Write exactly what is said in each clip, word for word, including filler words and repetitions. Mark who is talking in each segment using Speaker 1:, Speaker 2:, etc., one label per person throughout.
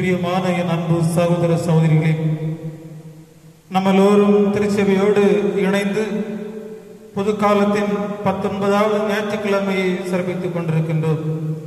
Speaker 1: பிரியமான என் அன்பு சகோதர சகோதரிகளே, நம்மளோரும் திருச்சபையோடு இணைந்து பொது காலத்தின் பத்தொன்பதாவது ஞாயிற்றுக்கிழமையை சிறப்பித்துக் கொண்டிருக்கின்றோம்.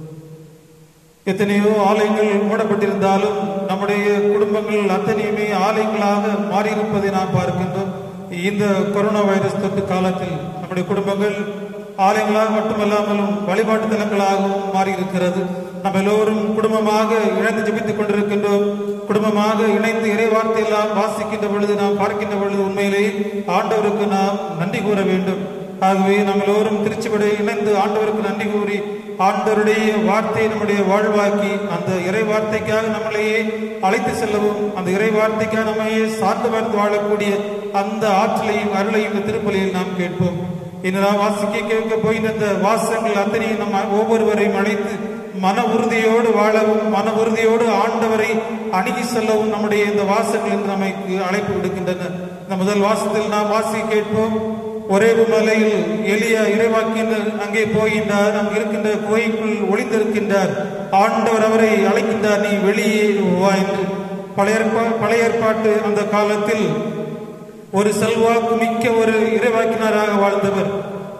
Speaker 1: எத்தனையோ ஆலயங்கள் மூடப்பட்டிருந்தாலும் நம்முடைய குடும்பங்கள் அத்தனையுமே ஆலயங்களாக மாறியிருப்பதை நாம் பார்க்கின்றோம். இந்த கொரோனா வைரஸ் தொற்று காலத்தில் நம்முடைய குடும்பங்கள் ஆலயங்களாக மட்டுமல்லாமலும் வழிபாட்டு தலங்களாகவும் மாறியிருக்கிறது. நம்ம எல்லோரும் குடும்பமாக இணைந்து ஜெபித்துக் கொண்டிருக்கின்றோம். குடும்பமாக இணைந்து இறை வார்த்தையெல்லாம் வாசிக்கின்ற பொழுது, நாம் பார்க்கின்ற பொழுது உண்மையிலேயே ஆண்டவருக்கு நாம் நன்றி கூற வேண்டும். ஆகவே நாம் எல்லோரும் திருச்சபையோடு இணைந்து ஆண்டவருக்கு நன்றி கூறி ஆண்டவருடைய வார்த்தையை நம்முடைய வாழ்வாக்கி அந்த இறை வார்த்தைக்காக நம்மளையே அழைத்து செல்லவும், அந்த இறை வார்த்தைக்காக நம்மையே சார்ந்து பார்த்து வாழக்கூடிய அந்த ஆற்றலையும் அருளையும் இந்த திருப்பலியில் நாம் கேட்போம். இன்று நாம் வாசிக்க கேட்க போகின்ற இந்த வாசகங்கள் அத்தனையும் நம்ம ஒவ்வொருவரையும் அழைத்து மன உறுதியோடு வாழவும், மன உறுதியோடு ஆண்டவரை அணுகி செல்லவும் நம்முடைய இந்த வாசகங்கள் நமக்கு அழைப்பு விடுக்கின்றன. இந்த முதல் வாசத்தில் நாம் வாசி கேட்போம். ஒரே மலையில் எளிய இறைவாக்கினர் அங்கே போகின்றார். அங்கு இருக்கின்ற குகைக்குள் ஒளிந்திருக்கின்றார். ஆண்டவர் அவரை அழைக்கின்றார், நீ வெளியே வா என்று. பழைய பழைய ஏற்பாட்டு அந்த காலத்தில் ஒரு செல்வாக்கு மிக்க ஒரு இறைவாக்கினராக வாழ்ந்தவர்.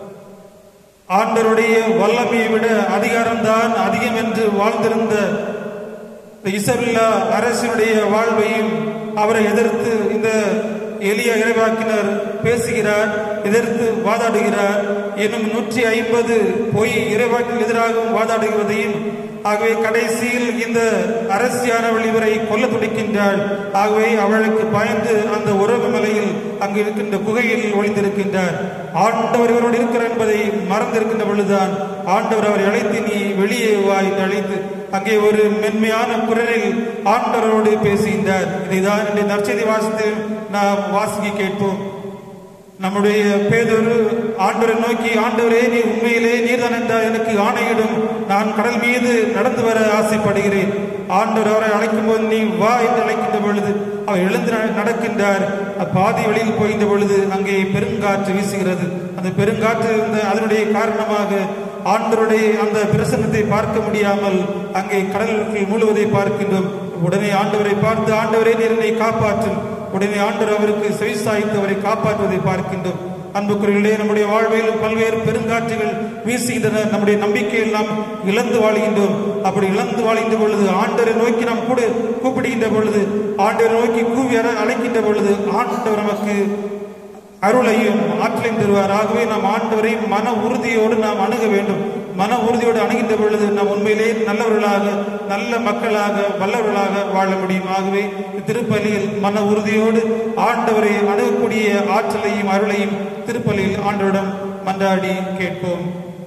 Speaker 1: ஆண்டவருடைய வல்லமையை விட அதிகாரம்தான் அதிகம் என்று வாழ்ந்திருந்த இசபெல்லா அரசினுடைய வாழ்வையும் அவரை எதிர்த்து இந்த எளிய இறைவாக்கினர் பேசுகிறார், எதிர்த்து வாதாடுகிறார். இன்னும் நூற்றி ஐம்பது பொய் இறைவாக்கின் எதிராகவும் வாதாடுகிறதையும், ஆகவே கடைசியில் இந்த அரசியானவள் இவரை கொல்ல துடிக்கின்றாள். ஆகவே அவளுக்கு பயந்து அந்த உறவு மலையில் அங்கு இருக்கின்ற குகையில் ஒளிந்திருக்கின்றார். ஆண்டவர் இவரோடு இருக்கிறார் என்பதை மறந்திருக்கின்ற பொழுதுதான் ஆண்டவர் அவரை அழைத்து, நீ வெளியே வா என்று அழைத்து அங்கே ஒரு மென்மையான குரலில் ஆண்டவரோடு பேசுகின்றார். இதைதான் என்னுடைய நற்செய்தி வாசத்தில் நாம் வாசிக்க கேட்போம். நம்முடைய பேதுரு ஆண்டவரை நோக்கி, ஆண்டவரே நீ உண்மையிலே நீர்தான் என்றால் எனக்கு ஆணையிடும், நான் கடல் மீது நடந்து வர ஆசைப்படுகிறேன். ஆண்டவர் அவரை அழைக்கும் போது நீ வா என்று அழைக்கின்ற பொழுது அவர் எழுந்து நடக்கின்றார். பாதி வழியில் போகின்ற பொழுது அங்கே பெருங்காற்று வீசுகிறது. அந்த பெருங்காற்று அதனுடைய காரணமாக ஆண்டவருடைய அந்த பிரசன்னத்தை பார்க்க முடியாமல் அங்கே கடலுக்குள் மூழ்குவதை பார்க்கின்றோம். உடனே ஆண்டவரை பார்த்து, ஆண்டவரே நீர் என்னை காப்பாற்றும். உடனே ஆண்டவர் அவருக்கு செவிசாய்த்து அவரை காப்பாற்றுவதை பார்க்கின்றோம். அன்புக்குரியவர்களே, நம்முடைய வாழ்வில் பல்வேறு பெருங்காற்றுகள் வீசுகின்றன. நம்முடைய நம்பிக்கையில் நாம் இழந்து வாழ்கின்றோம். அப்படி இழந்து வாழ்கின்ற பொழுது ஆண்டவரை நோக்கி நாம் கூட கூப்பிடுகின்ற பொழுது, ஆண்டவரை நோக்கி கூவி அழைக்கின்ற பொழுது ஆண்டவர் நமக்கு அருளையும் ஆற்றலையும் தருவார். ஆகவே நாம் ஆண்டவரை மன உறுதியோடு நாம் அணுக வேண்டும். மன உறுதியோடு அணுகின்ற பொழுது நாம் உண்மையிலே நல்லவர்களாக, நல்ல மக்களாக, வல்லவர்களாக வாழ முடியும். ஆகவே திருப்பலியில் மன உறுதியோடு ஆண்டவரை அணுகக்கூடிய ஆற்றலையும் அருளையும் திருப்பலியில் ஆண்டவரிடம் மன்றாடி கேட்போம்.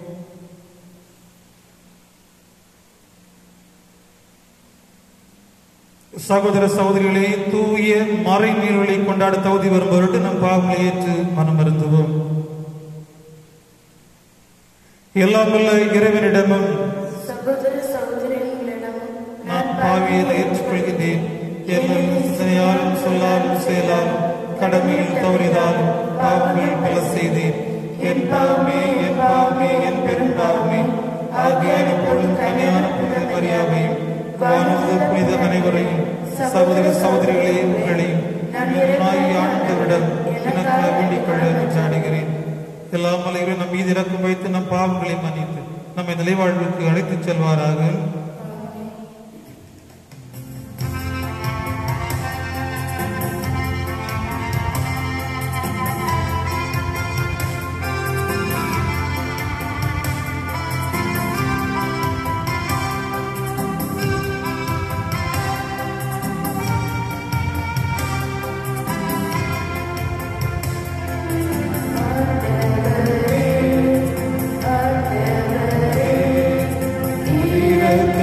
Speaker 1: சகோதர சகோதரிகளே, தூய மறை நீர்வழி கொண்டாட தகுதி வரும்பொருட்டு நம் பாவங்களை ஏற்று மனம் வருந்துவோம். எல்லாம் வல்ல இறைவனிடமும்
Speaker 2: சகோதர சகோதரிகளிடமும்
Speaker 1: நான் பாவியதை ஏற்றுக்கொள்கிறேன். என்னும் சிந்தனையாலும் சொல்லாலும் செயலாலும் கடமையில் தவறினாலும் பாவங்கள் பல செய்தேன். என் பாவமே, என் பாவமே, என் பெரும் பாவமே. ஆகியான பொருளும் கனியான புனித மரியாதையும் வானது புனித அனைவரையும் சகோதர சகோதரிகளே உங்களையும் ஆண்டவரிடம் எனக்கு வேண்டிக் கொள்ள சாடுகிறேன். எல்லாம் மலைகளை நம் மீது இறக்கம் வைத்து நம் பாவங்களை மன்னித்து நம்மை நிலைவாழ்வுக்கு அழைத்துச் செல்வாராக.
Speaker 2: ஆண்டவரே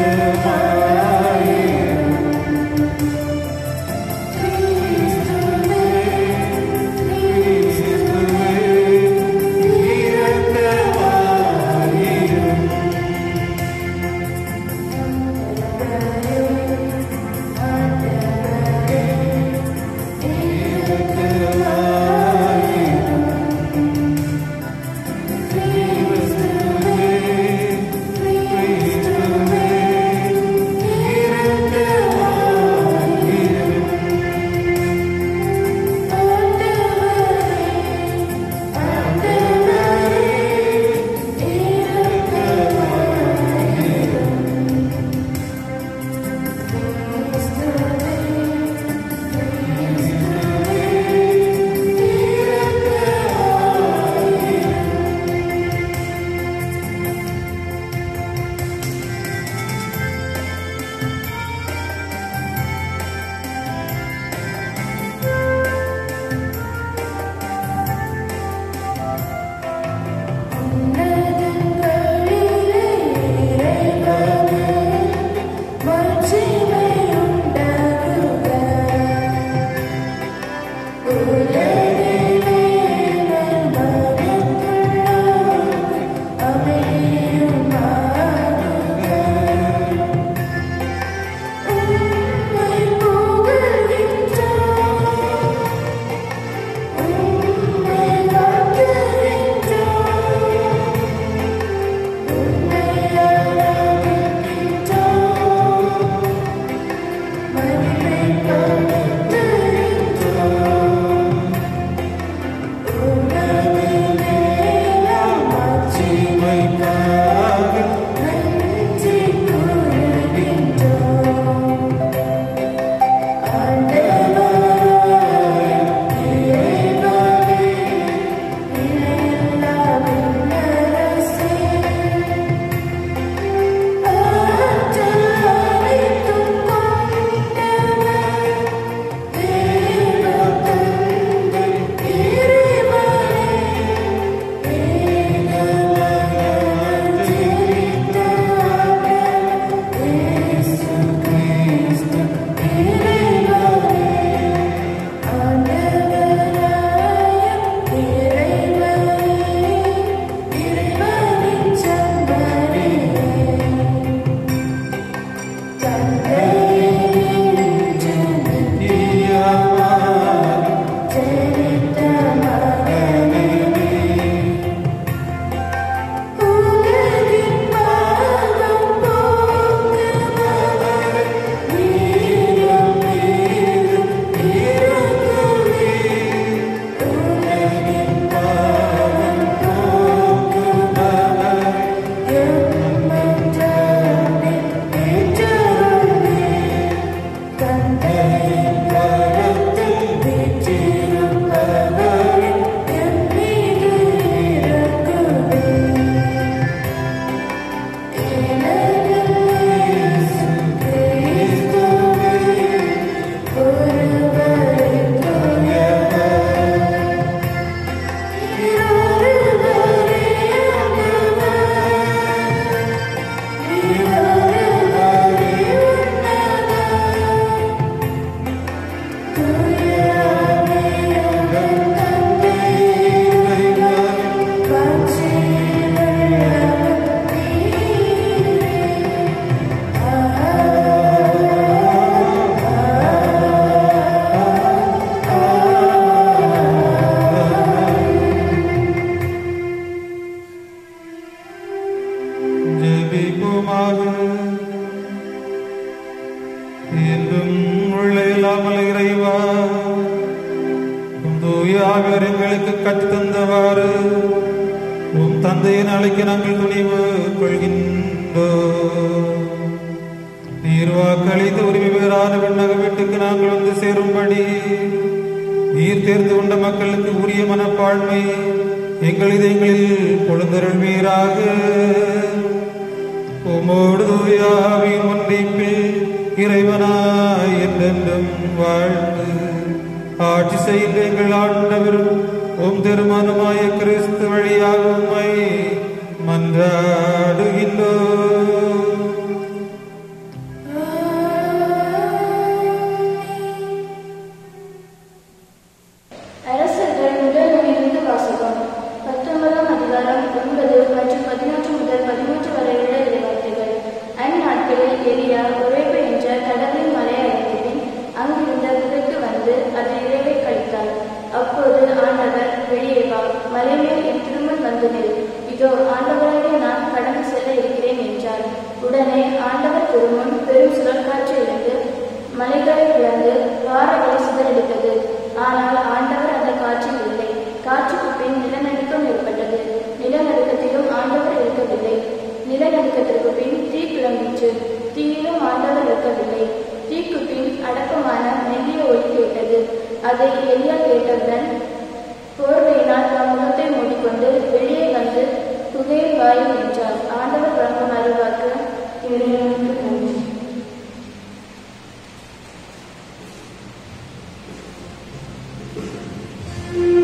Speaker 1: இறைவாளர் எங்களுக்கு கற்றுத்தந்தவாறு உம் தந்தையின் அழைக்க நாங்கள் துணிவு கொள்கின்றோம். நீர் வாக்களித்து உரிமை பெறாத விண்ணக வீட்டுக்கு நாங்கள் வந்து சேரும்படி நீர் தேர்ந்து கொண்ட மக்களுக்கு உரிய மனப்பான்மை எங்கள் இதயங்களில் கொழுந்தருள்வீராக. உமோடு தூயாவின் ஒன்றிப்பில் இறைவனாய் என்றென்றும் வாழ்ந்து ஆட்சி செய்த எங்கள் ஆண்டவரும் உம் திருமணமாய கிறிஸ்து வழியாக உம்மை மன்றாடுகின்றோம்.
Speaker 2: Thank you.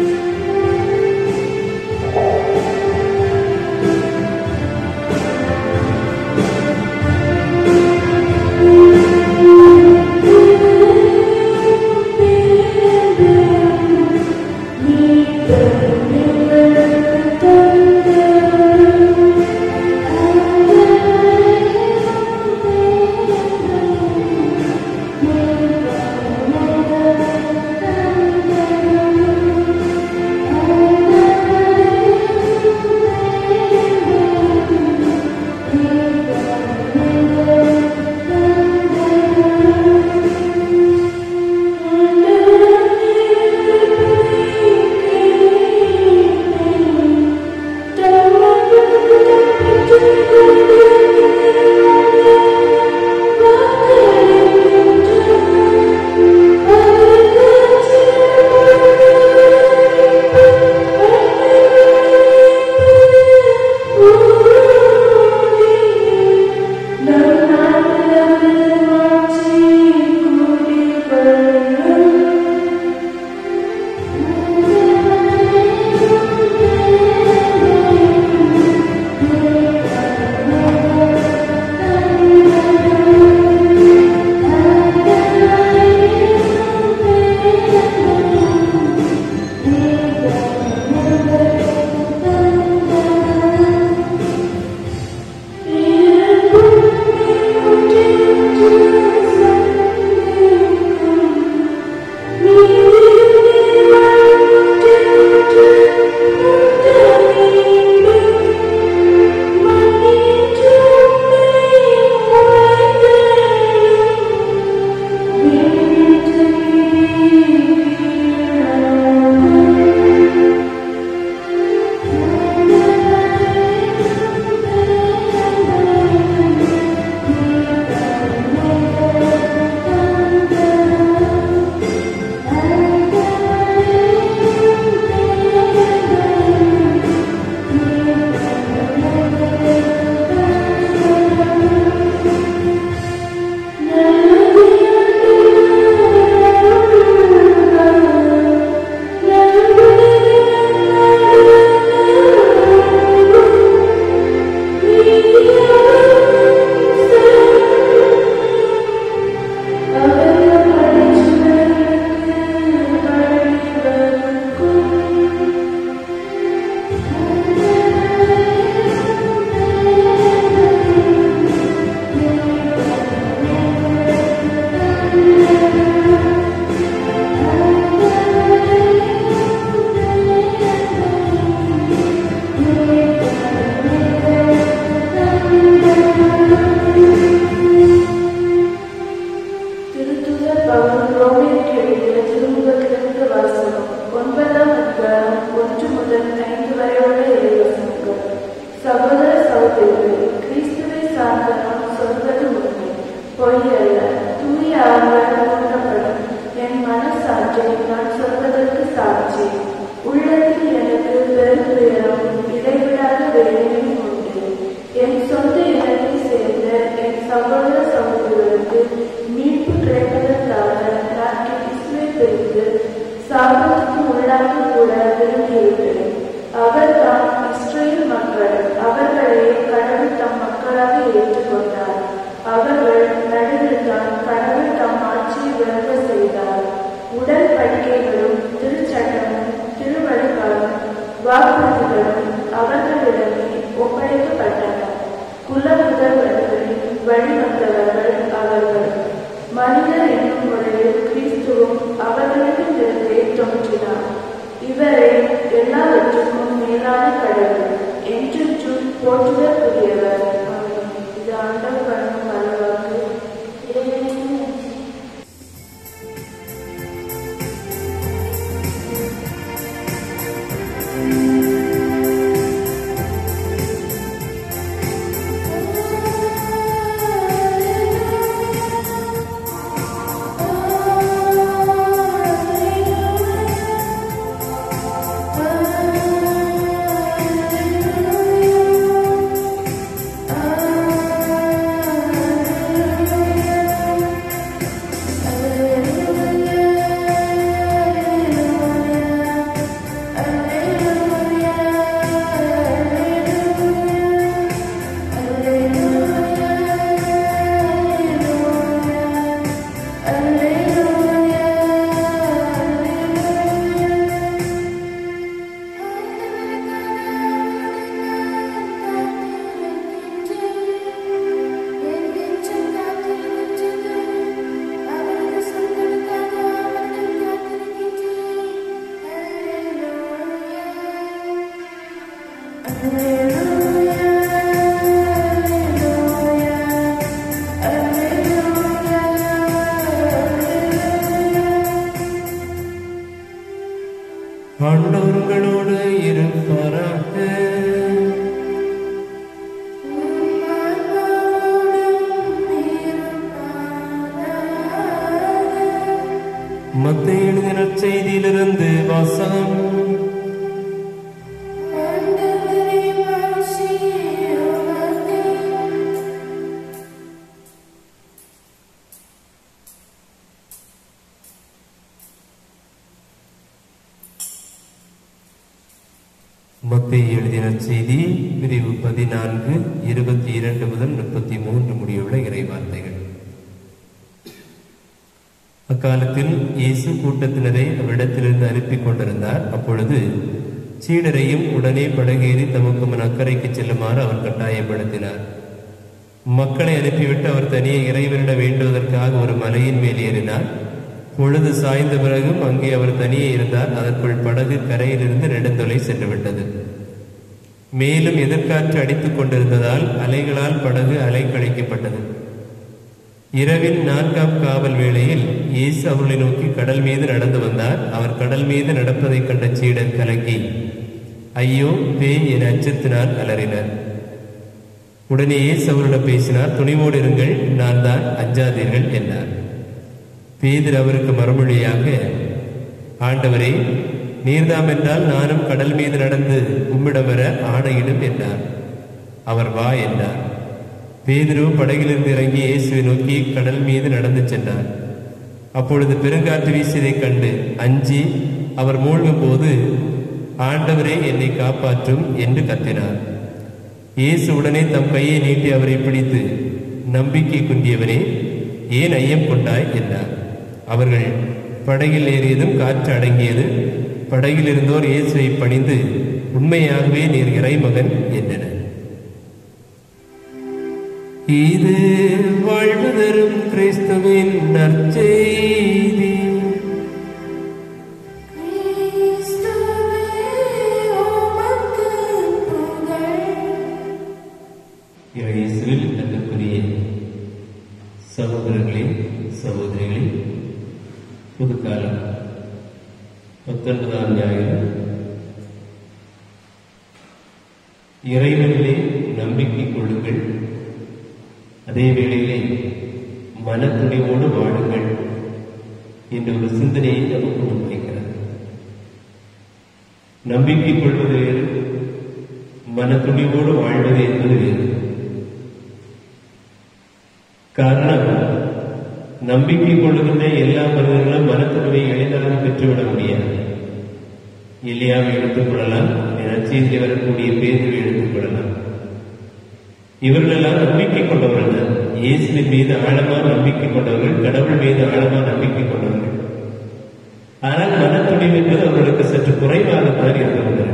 Speaker 2: எல்லாவற்றுக்கும் மேலான கடவுள் என்றென்றும் போற்றுதற்குரியவர். ஆமென். இது ஆண்டவர் வழங்கும் அருள்வாக்கு. இறைவனுக்கு நன்றி.
Speaker 3: ஆண்டவர்களோடு இருப்பாராக. மத்தேயு எழுதிய நற்செய்தியிலிருந்து வாசகம். மத்தேயு எழுதிய நற்செய்தி பிரிவு பதினான்கு இருபத்தி இரண்டு முதல் முப்பத்தி மூன்று முடியுள்ள இறைவார்த்தைகள். அக்காலத்தில் இயேசு கூட்டத்தினரை அவ்விடத்திலிருந்து அனுப்பி கொண்டிருந்தார். அப்பொழுது சீடரையும் உடனே படகேறி தமக்கு முன் அக்கறைக்கு செல்லுமாறு அவர் கட்டாயப்படுத்தினார். மக்களை அனுப்பிவிட்டு அவர் தனியே இறைவனிட வேண்டுவதற்காக ஒரு மலையின் மேல் ஏறினார். பொழுது சாய்ந்த பிறகும் அங்கே அவர் தனியே இருந்தார். அதற்குள் படகு கரையிலிருந்து நெடுந்தொலை சென்றுவிட்டது. மேலும் எதிர்காற்று அடித்துக் கொண்டிருந்ததால் அலைகளால் படகு அலைக்கழிக்கப்பட்டது. இரவின் நான்காம் காவல் வேளையில் இயேசு அவர்களை நோக்கி கடல் மீது நடந்து வந்தார். அவர் கடல் மீது நடப்பதைக் கண்ட சீடர் கலங்கி, ஐயோ பேய் என அச்சத்தினால் அலறினர். உடனே இயேசு அவரிடம் பேசினார். துணிவோடு இருங்கள், நான் தான், அஞ்சாதீர்கள் என்றார். பேதுரு அவருக்கு மறுமொழியாக, ஆண்டவரே, நீர்தாம் என்றால் நானும் கடல் மீது நடந்து உம்மிடம் வர ஆணையிடும் என்றார். அவர் வா என்றார். பேதுரு படகிலிருந்து இறங்கி இயேசுவை நோக்கி கடல் மீது நடந்து சென்றார். அப்பொழுது பெருங்காற்று வீசியதைக் கண்டு அஞ்சி அவர் மூழ்கும் போது, ஆண்டவரே, என்னை காப்பாற்றும் என்று கத்தினார். இயேசு உடனே தம் கையை நீட்டி அவரை பிடித்து, நம்பிக்கை குன்றியவனே, ஏன் ஐயம் கொண்டாய் என்றார். அவர்கள் படகில் ஏறியதும் காற்று அடங்கியது. படகில் இருந்தோர் இயேசுவை பணிந்து, உண்மையாகவே நீர் இறைமகன் என்றனர். இது வாழ்வு தரும் கிறிஸ்துவின் நற்செய்தி. இயேசுவில் அன்புக்குரிய சகோதரர்களே, சகோதரிகளே, புதுக்காலம் பத்தொன்பதாம் ஞாயிறு இறைவனிலே நம்பிக்கை கொள்ளுங்கள், அதே வேளையிலே மனத்துணிவோடு வாழுங்கள் என்ற ஒரு சிந்தனையை நமக்கு முன்வைக்கிறது. நம்பிக்கை கொள்வது வேறு, மனத்துணிவோடு வாழ்வது என்பது வேறு. காரணம், நம்பிக்கை கொள்ளுகின்ற எல்லா மனிதர்களும் மனத்துணிவை எளிதாக பெற்றுவிட முடியாது. எலியாவை எடுத்துக் கொள்ளலாம், நற்செய்தியில் வரக்கூடிய பேதுருவை எடுத்துக் கொள்ளலாம். இவர்களெல்லாம் நம்பிக்கை கொண்டவர்கள் தான். இயேசுவின் மீது ஆழமான நம்பிக்கை கொண்டவர்கள், கடவுள் மீது ஆழமான நம்பிக்கை கொண்டவர்கள். ஆனால் மனத்துணிவு என்பது அவர்களுக்கு சற்று குறைவாகத்தான் இருந்தவர்கள்.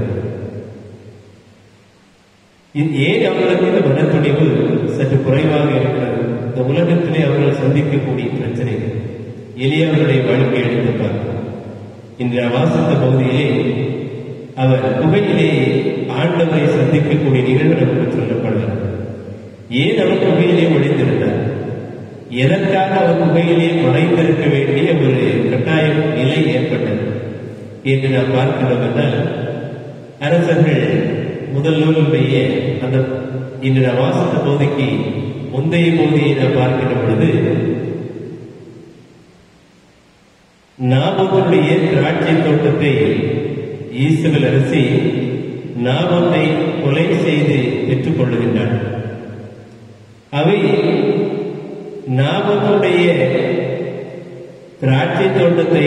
Speaker 3: ஏன் அவர்களுக்கு இந்த மனத்துணிவு சற்று குறைவாக இருக்கிறது? இந்த உலகத்திலே அவர்கள் சந்திக்கக்கூடிய பிரச்சனைகள். எலியாவுடைய வாழ்க்கை எடுத்து பார்க்கிறோம். இன்று வாசித்த பகுதியிலே அவர் குகையிலே ஆண்டவரை சந்திக்கக்கூடிய நிகழ்வு நமக்கு சொல்லப்படுகிறது. ஏன் அவர் குகையிலே ஒளிந்திருந்தார்? எதற்காக அவர் குகையிலே மறைந்திருக்க வேண்டிய ஒரு கட்டாயம் நிலை ஏற்பட்டது என்று நாம் பார்க்கிறோம் என்றால், அரசர்கள் முதல் நூலுடைய அந்த இன்று நாம் வாசித்த பகுதிக்கு முந்தைய பகுதியை நாம் பார்க்கின்ற பொழுது, நாபோத்துடைய திராட்சை தோட்டத்தை ஈசபெல் அரசி நாபோத்தை கொலை செய்து பெற்றுக் கொள்ளுகின்றார். அவை நாபோத்துடைய திராட்சை தோட்டத்தை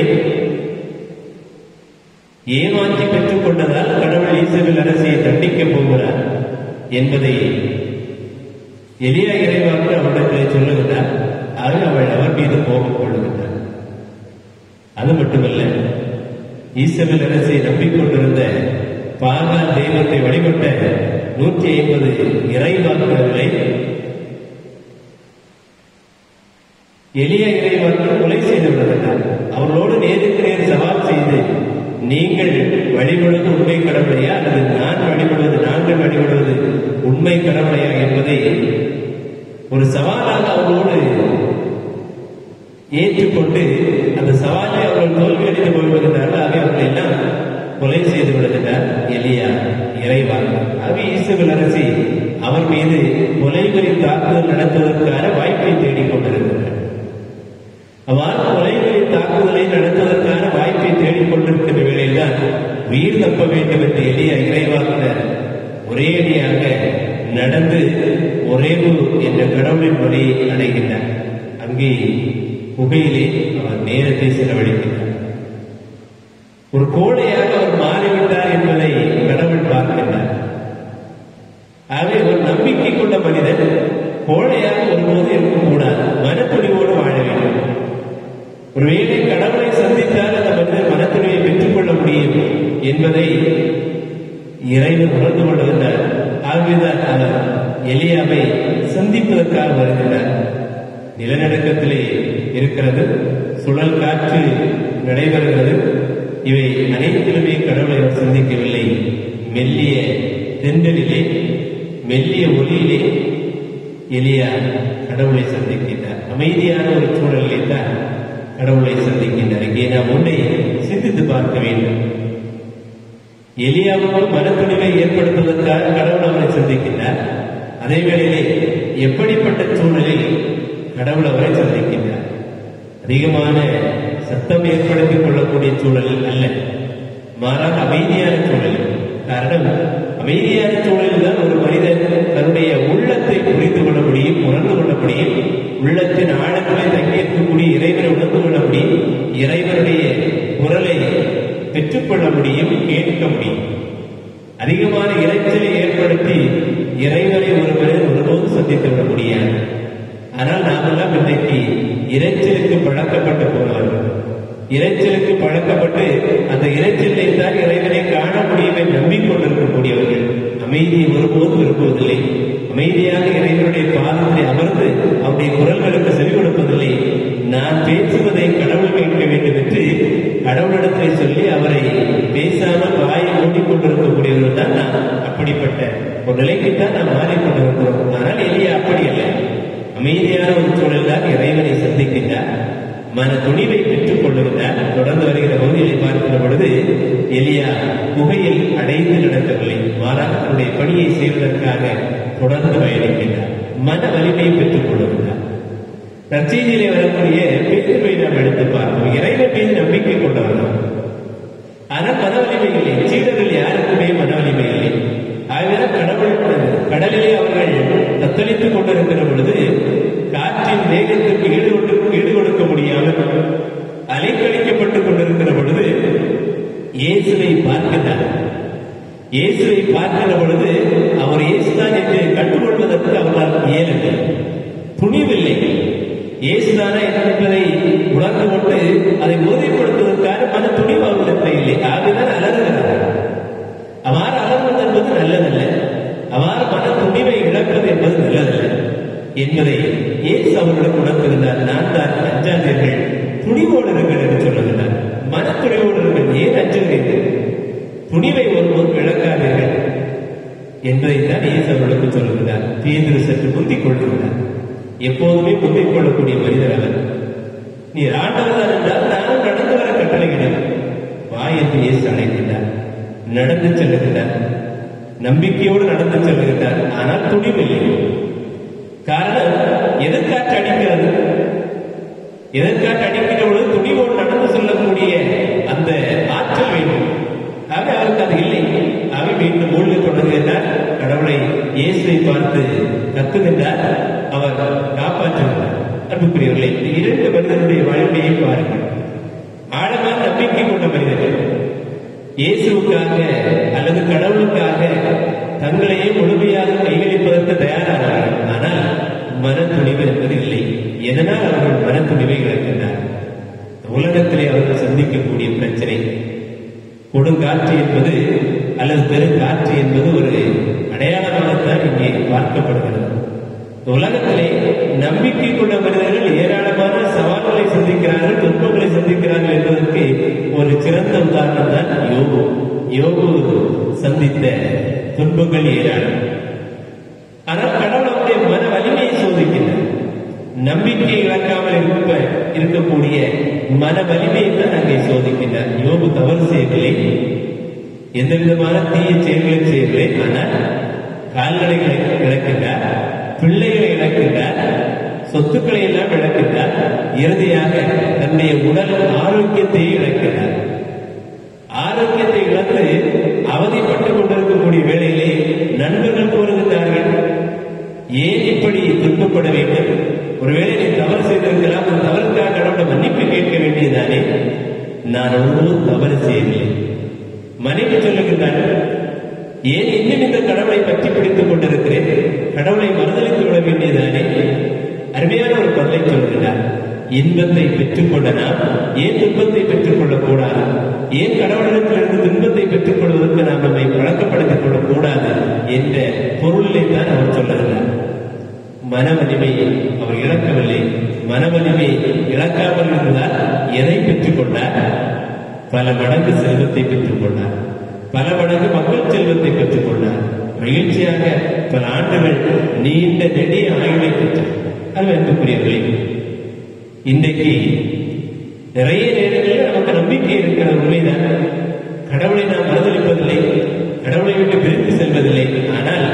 Speaker 3: ஏமாற்றி பெற்றுக் கொண்டதால் கடவுள் ஈசபெல் அரசியை தண்டிக்கப் போகிறார் என்பதை எலியா இறைவாக்கு அவரிடத்தில் சொல்லுகிறார். ஆக அவள் அவர் மீது கோபம் கொள்ளுகின்றார். அது மட்டுமல்ல, ஈசபெல் அரசியை நம்பிக்கொண்டிருந்த பாகால் தெய்வத்தை வழிபட்ட நூற்றி ஐம்பது இறைவாக்குகளை எலியா இறைவாக்கு கொலை செய்து விடுகின்றார். அவர்களோடு நேருக்கு நேர் சவால் செய்து, நீங்கள் வழிபடுவது உண்மை கடவுளையா அல்லது நான் வழிபடுவது நாங்கள் வழிபடுவது உண்மை கடவுளையா என்பதை ஒரு சவாலாக அவர்களோடு ஏற்றுக்கொண்டு அந்த சவாலை அவர்கள் தோல்வி அடைந்து போய்விடுகிறார்கள். ஆக அவர்கள் எல்லாம் கொலை செய்து விடுகின்றார் எலியா இறைவாக்கு. ஆக ஈசபெல் அரசி அவர் மீது கொலைவெறி தாக்குதல் நடத்துவதற்கான வாய்ப்பை தேடிக் கொண்டிருக்கிறார். அவ்வாறு கொலைவெறி தாக்குதலை நடத்துவதற்கான வாய்ப்பை தேடிக் கொண்டிருக்கின்ற வேளையில்தான் உயிர் தப்ப வேண்டும் என்று எலியா இறைவாக்கினர் ஒரே அடியாக நடந்து ஒரேவு என்ற கடவுளின் வழி அடைகின்றார். அங்கே குகையிலே அவர் நேரத்தை செலவழிக்கின்றார். ஒரு கோழையாக அவர் மாறிவிட்டார் என்பதை கடவுள் பார்க்கின்றார். ஆகவே ஒரு நம்பிக்கை கொண்ட மனிதன் கோழையாக ஒருபோது இருக்கக்கூடாது, மனத்துணிவோடு வாழ வேண்டும். ஒருவேளை கடவுளை சந்தித்தால் அந்த மனிதன் மனத்துணிவை பெற்றுக் கொள்ள முடியும் என்பதை இறைவன் உணர்ந்து கொள்கின்றார். ஆகவேதான் அவர் எலியாவை சந்திப்பதற்காக வருகின்றார். நிலநடுக்கத்திலே இருக்கிறது, சுழல் காற்று நடைபெறுகிறது. இவை அனைத்திலுமே கடவுளை அவர் சந்திக்கவில்லை. மெல்லிய தென்றலிலே மெல்லிய ஒலியிலே எலியா கடவுளை சந்திக்கின்றார். அமைதியான ஒரு சூழலிலே தான் கடவுளை சந்திக்கின்றார். இங்கே நாம் ஒன்றை சிந்தித்து பார்க்க வேண்டும். எலியாவுக்கு மனத்துணிவை ஏற்படுத்துவதற்காக கடவுள் அவரை சந்திக்கின்றார். அதே வேளையிலே எப்படிப்பட்ட சூழலில் கடவுள் அவரை சந்திக்கின்றார்? அதிகமான சத்தம் ஏற்படுத்திக் கொள்ளக்கூடிய சூழலில் அல்ல, மாறாக அமைதியான சூழல். காரணம், அமைதியான சூழலில் தான் ஒரு மனிதன் தன்னுடைய உள்ளத்தை புரிந்து கொள்ள முடியும், உணர்ந்து கொள்ள முடியும். உள்ளத்தின் ஆழங்களை தங்கியிருக்கக்கூடிய இறைவனை உணர்ந்து கொள்ள முடியும். இறைவனுடைய குரலை பெற்றுக்கொள்ள முடியும், கேட்க முடியும். அதிகமான இறைச்சலை ஏற்படுத்தி இறைவனை ஒரு மனிதன் ஒருபோது சந்தித்து விட முடியாது. ஆனால் நாமெல்லாம் இன்றைக்கு இறைச்சலுக்கு பழக்கப்பட்டு போனவர்கள். இறைச்சலுக்கு பழக்கப்பட்டு அந்த இறைச்சலை தான் இறைவனை காண முடியும் என்று நம்பிக்கொண்டிருக்கக்கூடியவர்கள். அமைதியை ஒருபோது விரும்புவதில்லை. அமைதியாக இறைவனுடைய பாதத்தை அமர்ந்து அவருடைய குரல்களுக்கு செவி கொடுப்பதில்லை. நான் பேசுவதை கடவுள் கேட்க வேண்டும் என்று கடவுளிடத்தை சொல்லி அவரை பேசாமல் வாயை மூடிக்கொண்டிருக்கக்கூடியவர்கள் தான் நாம். அப்படிப்பட்ட ஒரு நிலைக்குத்தான் நாம் மாறிக்கொண்டிருக்கிறோம். ஆனால் எலியா அப்படி அல்ல. அமைதியான ஒரு சூழல் தான் இறைவனை சந்திக்கின்றார், மன துணிவை பெற்றுக் கொள்ளுகின்றார். தொடர்ந்து வருகிற பகுதியை பார்க்கின்ற பொழுது எலியா குகையில் அடைந்து நடக்கவில்லை, மாறாக தன்னுடைய பணியை செய்வதற்காக தொடர்ந்து பயணிக்கின்றார். மன வலிமையை பெற்றுக் கொள்ளுகின்றார். நற்செய்தியிலே வரக்கூடிய பேதுருவை நாம் எடுத்து பார்ப்போம். இறைவன் மீது நம்பிக்கை கொண்டவர்கள், ஆனால் மன வலிமை இல்லை. சீடர்கள் யாருக்குமே மன வலிமை இல்லை. ஆகவே கடவுள் கடலிலே அவர்கள் தத்தளித்துக் கொண்டிருக்கிற பொழுது காற்றின் வேகத்திற்கு ஈடுகொண்டு ஈடு கொடுக்க முடியாமல் அலைக்கழிக்கப்பட்டுக் கொண்டிருக்கிற பொழுது இயேசுவை பார்க்கிறார். இயேசுவை பார்க்கிற பொழுது அவர் இயேசுதான் என்று கண்டுகொள்வதற்கு அவர்களால் இயலவில்லை, துணிவில்லை. இயேசுதானா என்பதை உணர்ந்து கொண்டு அதை உறுதிப்படுத்துவதற்கான மன துணிவு அவர்களிடத்தில் இல்லை. ஆகவேதான் அலறுகிறார். அவ்வாறு அலறுவது என்பது நல்லதல்ல, அவ்வாறு மன துணிவை இழப்பது என்பது நல்லதல்ல என்பதை இயேசு அவர்களிடம் உணர்த்துகிறார். நான் தான், அஞ்சாதீர்கள், துணிவோடு இருங்கள் என்று சொல்லுகிறார். மன துணிவோடு இருங்கள். ஏன் அஞ்சுகிறீர்கள்? துணிவை துணிவை ஒருவரும் இழக்காதீர்கள் என்பதைத்தான் இயேசு அவர்களுக்கு சொல்லுகிறார். பேதுரு சற்று முந்திக் கொள்கிறார். எப்போதுமே முந்திக் கொள்ளக்கூடிய மனிதர் அவர். நீ ஆண்டவர் தான் என்றால் நானும் நடந்து வர கட்டளையிடும் வா என்று இயேசு அழைக்கிறார். நடந்து செல்லுகிறார். நம்பிக்கையோடு நடந்து செல்லுகிறார். ஆனால் துணிவில்லை. காரணம், எதிர்காற்று அடிக்கிறது. எதிர்காற்று அடிக்கிற பொழுது துணிவோடு நடந்து செல்லக்கூடிய அந்த ஆற்றல் வேண்டும். ஆக அவருக்கு அது இல்லை. ஆக மீண்டும் மூழ்கி தொடங்குகிறார். கடவுளை இயேசுவை பார்த்து கத்துகின்றார். அவர் காப்பாற்றுகிறார். அன்புக்குரியவர்களே, இரண்டு மனிதனுடைய வாழ்க்கையை பாருங்கள். ஆழமான நம்பிக்கை கொண்ட மனிதர்கள் இயேசுவுக்காக அல்லது கடவுளுக்காக தங்களையே முழுமையாக கைகளிப்பதற்கு தயாரானார்கள். ஆனால் மன துணிவு என்பது இல்லை. எதனால் அவர்கள் மன துணிவை இழக்கின்றனர்? உலகத்திலே அவர்கள் சந்திக்கக்கூடிய பிரச்சனை, கொடுங்காற்று என்பது அல்லது பெருங்காற்று என்பது ஒரு அடையாளமாகத்தான் இங்கே பார்க்கப்படுகிறது. உலகத்திலே நம்பிக்கை கொண்ட மனிதர்கள் ஏராளமான சவால்களை சந்திக்கிறார்கள், துன்பங்களை சந்திக்கிறார்கள் என்பதற்கு ஒரு சிறந்த உதாரணம் தான் யோபு. யோபு சந்தித்த துன்பங்கள் ஏராளம். ஆனால் கடவுள் அவருடைய மன வலிமையை சோதிக்கின்றார். நம்பிக்கை இழக்காமல் இருப்ப இருக்கக்கூடிய மன வலிமையை தான் அங்கே சோதிக்கின்றார். யோபு தவறு செய்யவில்லை, எந்த விதமான தீய செயல்களை செய்யவில்லை. ஆனால் கால்நடைகளை இழக்கின்றார், பிள்ளைகளை இழக்கின்றார், சொத்துக்களை எல்லாம் இழக்கின்றார். இறுதியாக தன்னுடைய உடல் ஆரோக்கியத்தை இழக்கின்றார். ஆரோக்கியத்தை இழந்து அவதிப்பட்டுக் கொண்டிருக்கக்கூடிய வேளையிலே நண்பர்கள் கூறுகின்றார்கள், ஏன் இப்படி துன்பப்பட வேண்டும்? ஒருவேளை நீ தவறு செய்திருக்கலாம், ஒரு தவறுக்காக கடவுளை மன்னிப்பு கேட்க வேண்டியதானே. நான் ஒருவரும் தவறு செய்யவில்லை. மனைவி சொல்லுகின்றார், ஏன் இன்னும் இந்த கடவுளை பற்றி பிடித்துக் கொண்டிருக்கிறேன்? கடவுளை மறுதளித்து விட வேண்டியதானே. அருமையான ஒரு பதிலை சொல்கிறார். இன்பத்தை பெற்றுக் கொள்ள நாம் ஏன் துன்பத்தை பெற்றுக் கொள்ளக் கூடாது? ஏன் கடவுளிடத்திலிருந்து துன்பத்தை பெற்றுக் கொள்வதற்கு நாம் நம்மை பழக்கப்படுத்திக் கொள்ளக் கூடாது என்ற பொருளிலே தான் அவர் சொல்லுகிறார். மன வலிமை அவர் இழக்கவில்லை. மன வலிமை இழக்காமல் இருந்தால் எதை பெற்றுக் கொண்டார்? பல மடங்கு செல்வத்தை பெற்றுக் கொண்டார். பல மடங்கு மக்கள் செல்வத்தை பெற்றுக் கொண்டார். மகிழ்ச்சியாக பல ஆண்டுகள் நீண்ட நெடிய ஆயுளை பெற்றார். அது அன்புக்குரியவர்களே, இன்றைக்கு நிறைய நேரங்களில் நமக்கு நம்பிக்கை இருக்கிற உண்மைதான். கடவுளை நாம் மறுதளிப்பதில்லை, கடவுளை விட்டு பிரித்து செல்வதில்லை. ஆனால்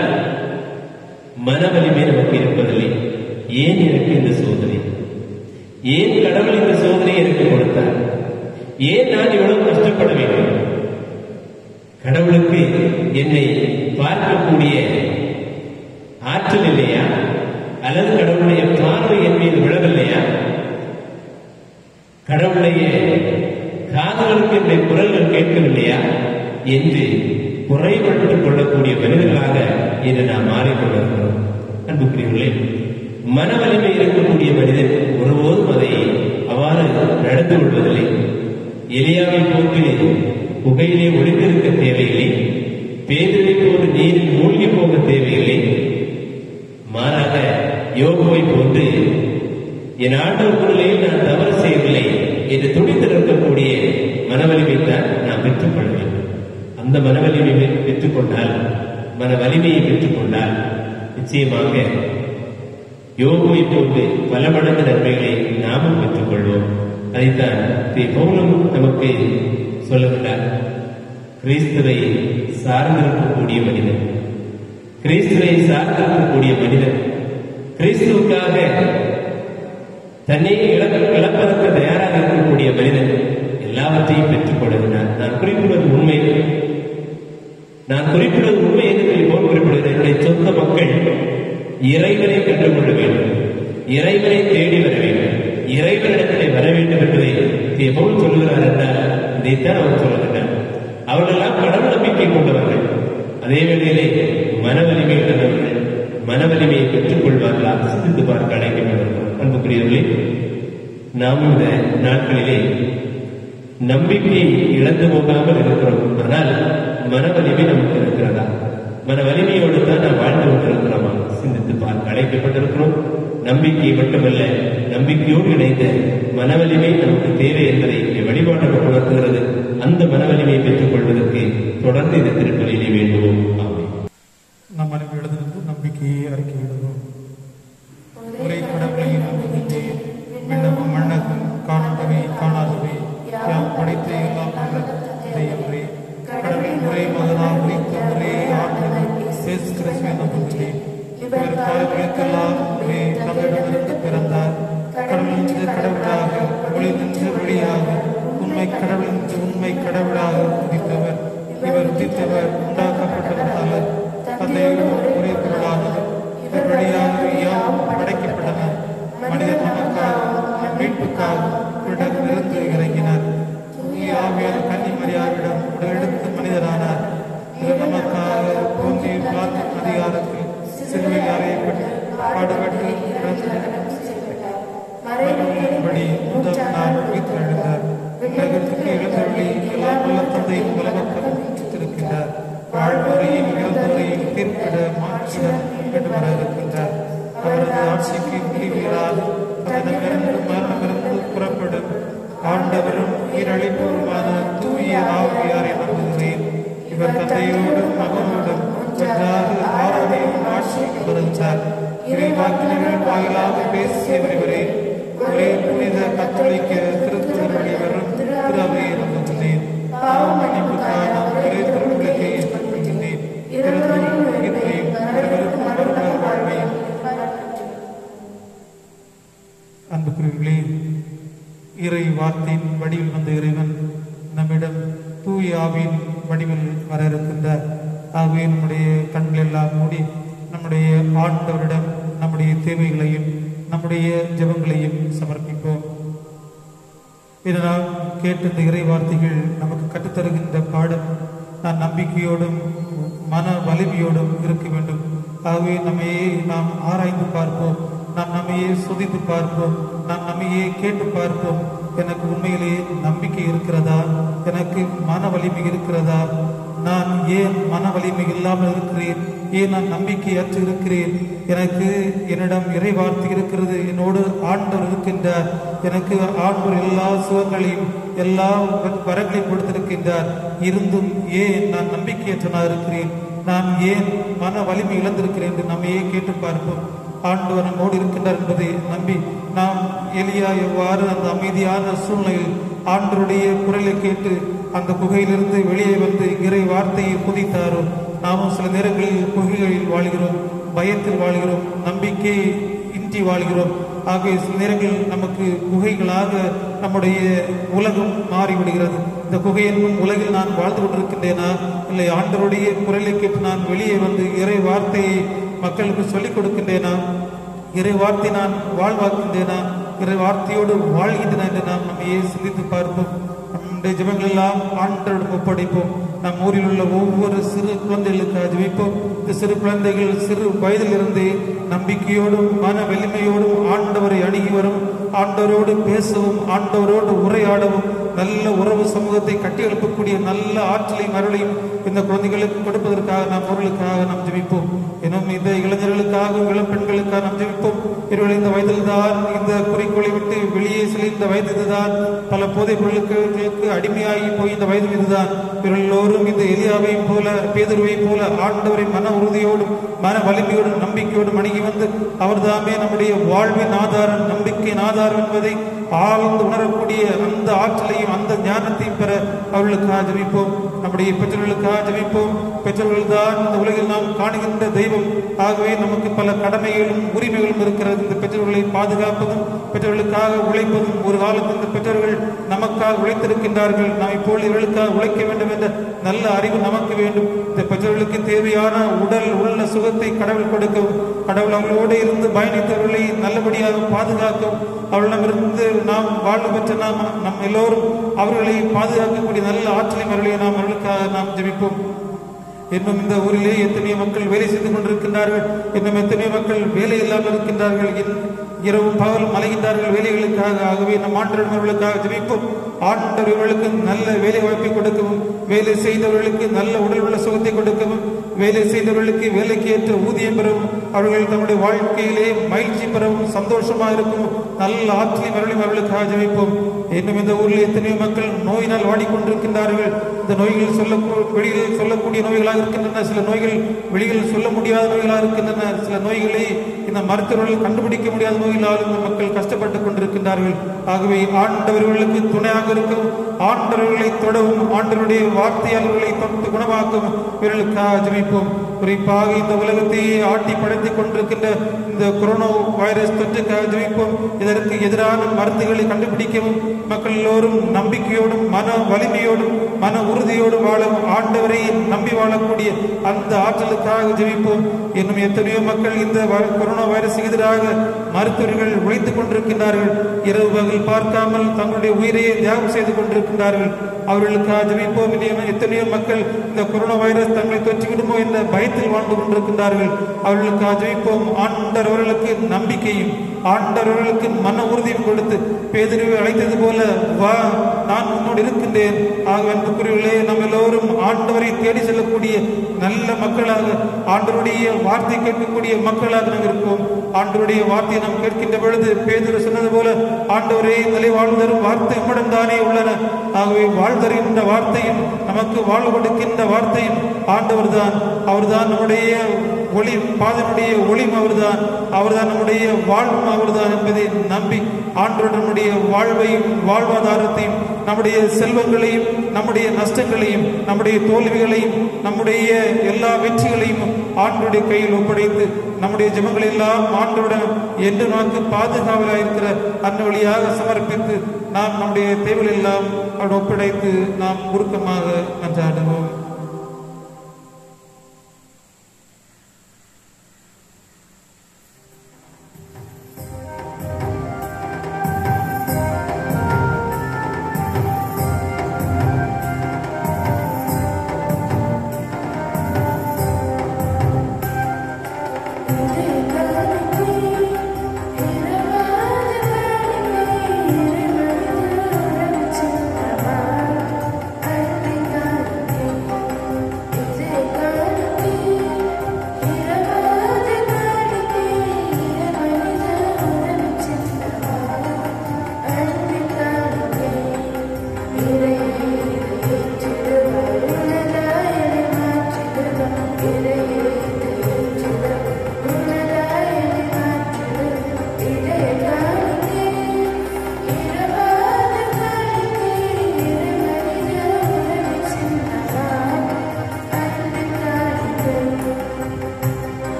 Speaker 3: மன வலிமை நமக்கு இருப்பதில்லை. ஏன் எனக்கு இந்த சோதனை? ஏன் கடவுள் இந்த சோதனை எனக்கு கொடுத்தார்? ஏன் நான் இவ்வளவு கஷ்டப்பட வேண்டும்? கடவுளுக்கு என்னை பார்க்கக்கூடிய ஆற்றல் இல்லையா? அல்லது கடவுளுடைய பார்வை என் மீது விழவில்லையா? கடவுளுடைய காதுகளுக்கு என்னுடைய குரல்கள் கேட்கவில்லையா என்று குறைபட்டுக் கொள்ளக்கூடிய மனிதர்களாக இன்று நாம் மாறிக்கொண்டிருக்கிறோம். அன்புக்குரியவர்களே, மன வலிமை இருக்கக்கூடிய மனிதன் ஒருபோதும் அதை அவ்வாறு நடந்து கொள்வதில்லை. எலியாவை போன்று புகையிலே ஒளிந்திருக்க தேவையில்லை, பேதுருவை போன்று நீரில் மூழ்கி போக தேவையில்லை. மாறாக யோபுவை போன்று என் ஆண்டவர் குரலில் நான் தவறு செய்யவில்லை என்று துணித்திருக்கக்கூடிய மனவலிமை தான் நாம் பெற்றுக்கொள்ள வேண்டும். அந்த மனவலிமையை பெற்றுக்கொண்டால், மன வலிமையை பெற்றுக்கொண்டால் நிச்சயமாக யோபுவை போன்று பல மடங்கு நன்மைகளை நாமும் பெற்றுக்கொள்வோம். அதைத்தான் பவுலும் நமக்கு சொல்லுகிறார். கிறிஸ்துவை சார்ந்திருக்கக்கூடிய மனிதன், கிறிஸ்துவை சார்ந்திருக்கக்கூடிய மனிதன், கிறிஸ்துவுக்காக தன்னை இழப்பதற்கு தயாராக இருக்கக்கூடிய மனிதன் எல்லாவற்றையும் பெற்றுக் கொள்கிறார். நான் குறிப்பிடுவது உண்மை, நான் குறிப்பிடுவது உண்மை என்று போல் குறிப்பிடுகிறேன். என்னுடைய சொந்த மக்கள் இறைவனை கற்றுக்கொள்ள வேண்டும், இறைவனை தேடி வர வேண்டும், இறைவனிடத்திலே வர வேண்டும் என்பதை போல் சொல்லுகிறார் என்றால் இதைத்தான் அவர் சொல்லுகிறார். அவர்களெல்லாம் கடவுள் நம்பிக்கை கொண்டவர்கள், அதே வேளையிலே மன வலிமை உள்ளவர்கள். மன வலிமையை பெற்றுக் கொள்வார்களா? சிந்தித்து பார்க்க அழைக்கப்பட்டவர்கள். அன்புக்குரியவர்களே, நாம் இந்த நாட்களிலே நம்பிக்கை இழந்து போகாமல் இருக்கிறோம். ஆனால் மன வலிமை நமக்கு இருக்கிறதா? மன வலிமையோடு தான் நாம் வாழ்ந்து கொண்டிருக்கிறோமா? சிந்தித்து பார்க்க அழைக்கப்பட்டிருக்கிறோம். நம்பிக்கை மட்டுமல்ல, நம்பிக்கையோடு இணைந்த மன வலிமை நமக்கு தேவை என்பதை வழிபாடு உணர்த்துகிறது. அந்த மன வலிமையை பெற்றுக் கொள்வதற்கு தொடர்ந்து இந்த திருப்பலியிலே வேண்டுவோம். ஆமென்.
Speaker 1: நம் அனைவரும் எழுதிருந்து நம்பிக்கையை அறிக்கையிடுவோம். ஒரே கடவுளை நம்புகின்றேன். விண்ணகம் மண்ணகம் காண்பவை காணாதவை யாம் படைத்த எல்லாம் அன்றே கடவுளின் ஒரே மகனாக உரைத்த ஒரே ஆண்டவர் இயேசு கிறிஸ்துவை நம்புகிறேன். இவர் காலங்களுக்கெல்லாம் ஒரே தந்தையிடமிருந்து பிறந்தார். கடவுள் நின்று கடவுளாக ஒளி நின்று ஒளியாக உண்மை கடவுள் நின்று உண்மை கடவுளாக உதித்தவர். இவர் உதித்தவர் உண்டாக்கப்பட்டவர் அல்ல, தந்தையுடன் ஒரே பொருளானவர். இவர் வழியாக யாவும் படைக்கப்பட்டன. மனிதர் நமக்காக மீட்புக்காக இருந்து இறங்கினார். ஆவியார் கன்னி மரியாவிடம் உடலெடுத்து மனிதரானார். இவர் நமக்காக பூமியை பிளாத்து அதிகாரத்தில் சிலுவையில் அறையப்பட்டு பாடுபட்டு மரணப்படி முதல் நாள் உயிர்த்தெழுந்தார். உலகத்துக்கு எழுந்தருளி எல்லாம் வல்ல தந்தையின் உலகப்படும் இருக்கின்றார். வாழ்வோரையும் இறந்தோரையும் தீர்ப்பிட மாற்றிட வேண்டும் வர இருக்கின்றார். அவரது ஆட்சிக்கு முடிவீரால் அதனமிருந்து மரணமிருந்து புறப்படும் ஆண்டவரும் ஈரழிப்போருமான தூய ஆவியாரை நம்புகிறேன். இவர் தந்தையோடும் மகனோடும் ஒன்றாக ஆரோடையும் ஆட்சி வருகிறார். இறைவாக்கினர்கள் வாயிலாக பேசியவர் இவரே. ஒரே புனித கத்தோலிக்க திருத்துவர் வழிவரும் திருவையை நம்புகிறேன். பாவ மன்னிப்புக்கான ஒரே திருவிளக்கை ஏற்படுத்துகின்றேன். இறந்தோரின் உயிர்ப்பையும் அனைவருக்கும் மறுபடிய வாழ்வையும். அன்புக்குரியவர்களே, இறை வார்த்தையின் வடிவில் வந்த இறைவன் நம்மிடம் தூய ஆவியின் வடிவில் வர இருக்கின்றார். ஆகவே நம்முடைய கண்கள் எல்லாம் மூடி நம்முடைய ஆண்டவரிடம் நம்முடைய தேவைகளையும் நம்முடைய ஜெபங்களையும் சமர்ப்பிப்போம். இதனால் கேட்ட இந்த இறை வார்த்தைகள் நமக்கு கற்றுத்தருகின்ற பாடம் நான் நம்பிக்கையோடும் மன வலிமையோடும் இருக்க வேண்டும். ஆகவே நம்மையே நாம் ஆராய்ந்து பார்ப்போம், நாம் நம்மையே சுதித்து பார்ப்போம், நாம் நம்மையே கேட்டு பார்ப்போம். எனக்கு உண்மையிலேயே நம்பிக்கை இருக்கிறதா? எனக்கு மன வலிமை இருக்கிறதா? நான் ஏன் மன வலிமை இல்லாமல் இருக்கிறேன்? ஏன் நான் நம்பிக்கையற்று இருக்கிறேன்? எனக்கு என்னிடம் இறை வார்த்தை இருக்கிறது, என்னோடு ஆண்டவர் இருக்கின்றார். எனக்கு ஆண்டவர் எல்லா சுகங்களையும் எல்லா வரங்களையும் கொடுத்திருக்கின்றார். இருந்தும் ஏன் நான் நம்பிக்கையற்றனா இருக்கிறேன்? நான் ஏன் மன வலிமை இழந்திருக்கிறேன் என்று நம்மையே கேட்டு பார்ப்போம். ஆண்டவர் நம்மோடு இருக்கின்றார் என்பதை நம்பி நாம் எலியா எவ்வாறு அந்த அமைதியான சூழ்நிலையில் ஆண்டவருடைய குரலை கேட்டு அந்த குகையிலிருந்து வெளியே வந்து இறை வார்த்தையை புதித்தாரோ, நாமும் சில நேரங்களில் குகைகளில் வாழ்கிறோம், பயத்தில் வாழ்கிறோம், நம்பிக்கை இன்றி வாழ்கிறோம். ஆகிய சில நேரங்களில் நமக்கு குகைகளாக நம்முடைய உலகம் மாறிவிடுகிறது. இந்த குகையின் உலகில் நான் வாழ்ந்து கொண்டிருக்கின்றேனா, இல்லை ஆண்டவருடைய குரலை கேட்டு நான் வெளியே வந்து இறை வார்த்தையை மக்களுக்கு சொல்லிக் கொடுக்கின்றேனா, இறை வார்த்தை நான் வாழ்வாக்கின்றேனா, இறை வார்த்தையோடு வாழ்கின்றன என்று நாம் நம்மையே சிந்தித்து பார்ப்போம். நம்முடைய ஜெபங்கள் எல்லாம் ஆண்டவரிடம் ஒப்படைப்போம். நம் ஊரில் உள்ள ஒவ்வொரு சிறு குழந்தைகளுக்காக ஜெபிப்போம். இந்த சிறு குழந்தைகள் சிறு வயதிலிருந்தே நம்பிக்கையோடும் மன வலிமையோடும் ஆண்டவரை அணுகி வரும், ஆண்டவரோடு பேசவும் ஆண்டவரோடு உரையாடவும் நல்ல உறவு சமூகத்தை கட்டி எழுப்பக்கூடிய நல்ல ஆற்றலையும் அருளையும் இந்த குழந்தைகளுக்கு கொடுப்பதற்காக நாம் அவர்களுக்காக நாம் ஜெபிப்போம். இன்னும் இந்த இளைஞர்களுக்காகவும் இளம் பெண்களுக்காக நாம் ஜெபிப்போம். இவர்கள் இந்த வயதில்தான் இந்த குறிக்கோளை விட்டு வெளியே செல்கின்ற வயது இதுதான். பல போதைப் பொருட்களுக்கு அடிமையாகி போய் இந்த வயது இதுதான். இவர்கள் எல்லோரும் இந்த எலியாவையும் போல பேதுருவை போல ஆண்டவரை மன உறுதியோடும் மன வலிமையோடும் நம்பிக்கையோடும் அணுகி வந்து அவர்தாமே நம்முடைய வாழ்வின் ஆதாரம், நம்பிக்கையின் ஆதாரம் என்பதை ஆழ்ந்து உணரக்கூடிய அந்த ஆற்றலையும் அந்த ஞானத்தையும் பெற அவர்களுக்காக ஜெபிப்போம். நம்முடைய பெற்றோர்களுக்காக ஜெபிப்போம். பெற்றோர்கள் தான் இந்த உலகில் நாம் காணுகின்ற தெய்வம். ஆகவே நமக்கு பல கடமைகளும் உரிமைகளும் இருக்கிறது. இந்த பெற்றோர்களை பாதுகாப்பதும் பெற்றோர்களுக்காக உழைப்பதும். ஒரு காலத்தில் இந்த பெற்றோர்கள் நமக்காக உழைத்திருக்கின்றார்கள். நாம் இப்போது இவர்களுக்காக உழைக்க வேண்டும் என்ற நல்ல அறிவு நமக்கு வேண்டும். இந்த பெற்றோர்களுக்கு தேவையான உடல் உள்ள சுகத்தை கடவுள் கொடுக்கவும், கடவுள் அவர்களோடு இருந்து பயணித்தவர்களை நல்லபடியாக பாதுகாக்கவும், அவர்களிடமிருந்து நாம் வாழ்வு பெற்ற நாம் நம் எல்லோரும் அவர்களை பாதுகாக்கக்கூடிய நல்ல ஆற்றலை மரளியை நாம் அவர்களுக்காக நாம் ஜெபிப்போம். இன்னும் இந்த ஊரிலே எத்தனையோ மக்கள் வேலை செய்து கொண்டிருக்கின்றார்கள். இன்னும் எத்தனையோ மக்கள் வேலை இல்லாமல் இருக்கின்றார்கள். இரவும் பகலும் அலைகின்றார்கள் வேலைகளுக்காக. ஆகவே நம் ஆண்டவர்களுக்காக ஜெபிப்போம். ஆண்டவர்களுக்கு நல்ல வேலை வாய்ப்பை கொடுக்கவும், வேலை செய்தவர்களுக்கு நல்ல உடல் உள்ள சுகத்தை கொடுக்கவும், வேலை செய்தவர்களுக்கு வேலைக்கு ஏற்ற ஊதியம் பெறவும், அவர்கள் தம்முடைய வாழ்க்கையிலே மகிழ்ச்சி பெறவும், சந்தோஷமாக இருக்கவும் நல்ல ஆற்றலை மரளையும் அவர்களுக்காக ஜெபிப்போம். இன்னும் இந்த ஊரில் எத்தனையோ மக்கள் நோயினால் வாடிக்கொண்டிருக்கின்றார்கள். இந்த அந்த நோய்கள் சொல்ல வெளியில் சொல்லக்கூடிய நோய்களாக இருக்கின்றன, சில நோய்கள் வெளியில் சொல்ல முடியாத நோய்களாக இருக்கின்றன, சில நோய்களை இந்த மருத்துவர்கள் கண்டுபிடிக்க முடியாத நோய்களால் இந்த மக்கள் கஷ்டப்பட்டுக் கொண்டிருக்கின்றார்கள். ஆகவே ஆண்டவர்களுக்கு துணையாக இருக்கும், ஆண்டவர்களை தொடவும், ஆண்டவருடைய வார்த்தையாளர்களை தொட்டு குணமாக்கும் இவர்களுக்காக ஜெபிப்போம். குறிப்பாக இந்த உலகத்தையே ஆட்டி படைத்துக் கொண்டிருக்கின்ற இந்த கொரோனா வைரஸ் தொற்றுக்காக ஜெபிப்போம். இதற்கு எதிரான மருந்துகளை கண்டுபிடிக்கவும், மக்கள் எல்லோரும் நம்பிக்கையோடும் மன வலிமையோடும் மன உறுதியோடு வாழும் ஆண்டவரை நம்பி வாழக்கூடிய அந்த ஆற்றலுக்காக ஜெபிப்போம். இன்னும் எத்தனையோ மக்கள் இந்த கொரோனா வைரஸுக்கு எதிராக மருத்துவர்கள் உழைத்துக் கொண்டிருக்கின்றார்கள். இரவு பகல் பார்க்காமல் தங்களுடைய உயிரையே தியாகம் செய்து கொண்டிருக்கின்றார்கள். அவர்களுக்காக ஜெபிப்போம். எத்தனையோ மக்கள் இந்த கொரோனா வைரஸ் தங்களை தொற்றிவிடுமோ என்ற பயத்தில் வாழ்ந்து கொண்டிருக்கின்றார்கள். அவர்களுக்காக ஜெபிப்போம். ஆண்டவர்களுக்கு நம்பிக்கையும் ஆண்டவர்களுக்கு மன உறுதியும் கொடுத்து பேதுருவை அழைத்தது போல, வா நான் உன்னோடு இருக்கின்றேன். ஆக அன்புக்குரியவர்களே, நம்ம எல்லோரும் ஆண்டவரை தேடி செல்லக்கூடிய நல்ல மக்களாக, ஆண்டவருடைய வார்த்தை கேட்கக்கூடிய மக்களாக நாம் இருப்போம். ஆண்டவருடைய வார்த்தையை நாம் கேட்கின்ற பொழுது பேதுரு சொன்னது போல, ஆண்டவரே நிலை வாழ்ந்தரும் வார்த்தை உம்மிடம் தானே உள்ளன. ஆகவே வாழ்தருகின்ற வார்த்தையும் நமக்கு வாழ்வு கொடுக்கின்ற வார்த்தையும் ஆண்டவர் தான். அவர்தான் நம்முடைய ஒளி, பாதனுடைய ஒளியும் அவர்தான், அவர்தான் நம்முடைய வாழ்வும் அவர்தான் என்பதை நம்பி ஆண்டவர் நம்முடைய வாழ்வையும் வாழ்வாதாரத்தையும் நம்முடைய செல்வங்களையும் நம்முடைய நஷ்டங்களையும் நம்முடைய தோல்விகளையும் நம்முடைய எல்லா வெற்றிகளையும் ஆண்டவருடைய கையில் ஒப்படைத்து நம்முடைய ஜெபங்கள் எல்லாம் ஆண்டவருடன் என்று நமக்கு பாதுகாவலாக இருக்கிற அந்த வழியாக சமர்ப்பித்து நாம் நம்முடைய தேவைகள் எல்லாம் அவருடன் ஒப்படைத்து நாம் உருக்கமாக மன்றாடுவோம்.